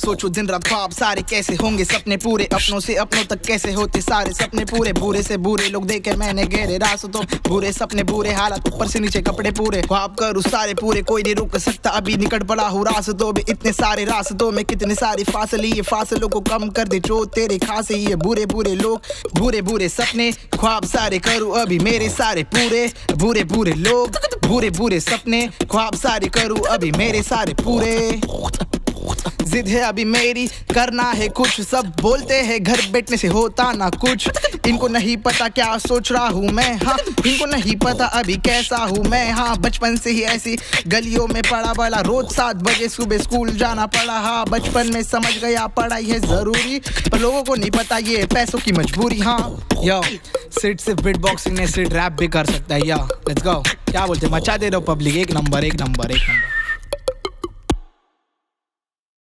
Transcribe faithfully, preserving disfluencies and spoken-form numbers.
सोचो दिन रात ख्वाब सारे कैसे होंगे सपने पूरे, अपनों से अपनों तक कैसे होते सारे सपने पूरे। बुरे से बुरे लोग देखे मैंने गहरे रास्तों, बुरे सपने बुरे हालात ऊपर से नीचे कपड़े पूरे। ख्वाब करूँ सारे पूरे कोई नहीं रुक सकता, अभी निकट पड़ा हूँ रास्तों में, इतने सारे रास्तों में कितने सारे फासले, ये फासलों को कम कर दे जो तेरे खास है। ये बुरे बुरे लोग बुरे बुरे सपने ख्वाब सारे करूँ अभी मेरे सारे पूरे, बुरे बुरे लोग बुरे बुरे सपने ख्वाब सारे करूँ अभी मेरे सारे पूरे। जिद है अभी मेरी करना है कुछ, सब बोलते हैं घर बैठने से होता ना कुछ, इनको नहीं पता क्या सोच रहा हूँ मैं, हाँ इनको नहीं पता अभी कैसा हूँ मैं। हाँ बचपन से ही ऐसी गलियों में पड़ा बड़ा, रोज सात बजे सुबह स्कूल जाना पड़ा। हाँ बचपन में समझ गया पढ़ाई है जरूरी, पर लोगों को नहीं पता ये पैसों की मजबूरी। हाँ यो सिट सिर्फ बिट बॉक्सिंग ने सिट रैप भी कर सकता है। या लेट्स गो, क्या बोलते मचा दे रहे हो पब्लिक, एक नंबर एक नंबर एक नंबर।